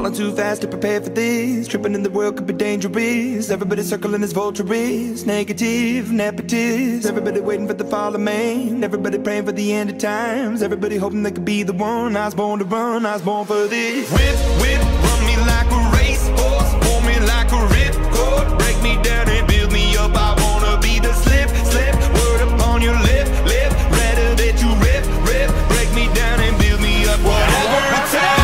Falling too fast to prepare for this. Tripping in the world could be dangerous. Everybody circling as vultures. Negative, nepotist. Everybody waiting for the fall of man. Everybody praying for the end of times. Everybody hoping they could be the one. I was born to run, I was born for this. Whip, whip, run me like a racehorse. Pull me like a ripcord. Break me down and build me up. I wanna be the slip, slip. Word upon your lip, lip. Rather that you rip, rip. Break me down and build me up. Whatever it takes.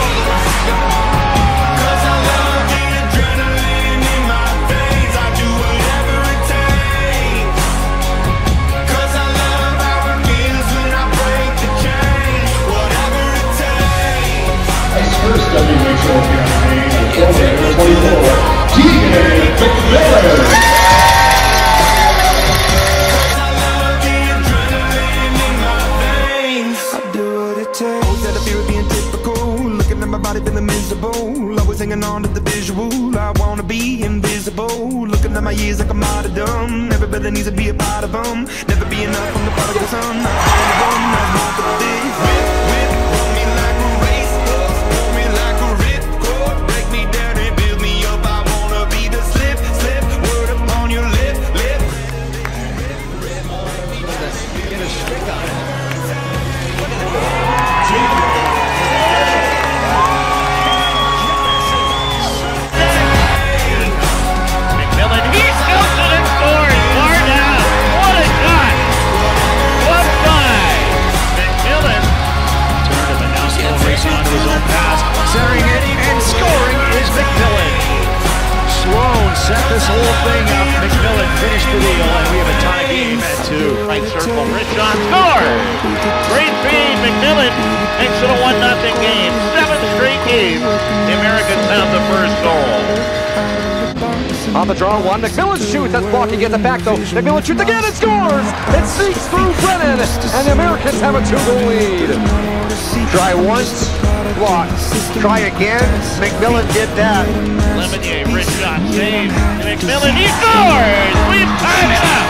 First WHL campaign, 12-24, Deagan, McMillan. I do what it takes. Instead of fear of being typical, looking at my body feeling miserable. Always hanging on to the visual. I wanna be invisible. Looking at my years like a martyrdom. Everybody needs to be a part of them. Never be enough from the prodigal son. I'm one of them. I'm one for this. Whip, whip, run me like a racehorse. Pull me like a ripcord. Break me down and build me up. I wanna be the slip, slip. Word upon your lip, lip. Get a stick on it. McMillan, he scoops it and scores! Far down! What a shot! What by McMillan! Turn of Anowski racing onto his own pass, centering it and scoring is McMillan. Sloan set this whole thing up. McMillan finished the deal, and we have a tie game at 2. Right circle, rich shot, scores! Great feed, McMillan makes it a 1-0 game. 7th straight game. The Americans have the first goal. On the draw, one. McMillan shoots. That's blocking. Gets it back, though. McMillan shoots again and scores! It sneaks through Brennan, and the Americans have a 2-goal lead. Try once, block. Try again. McMillan did that. Lemonnier, rich shot, save. McMillan, he scores! We've tied it up!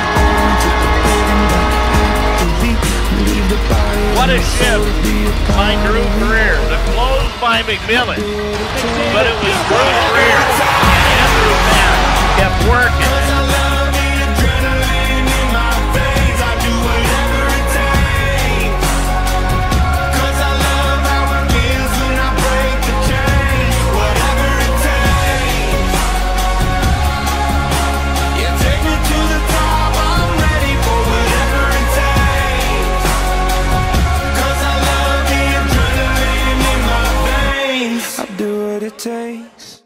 What a shift by Drew Career. The close by McMillan, but it was Drew Career. Andrew Mann kept working. I do what it takes.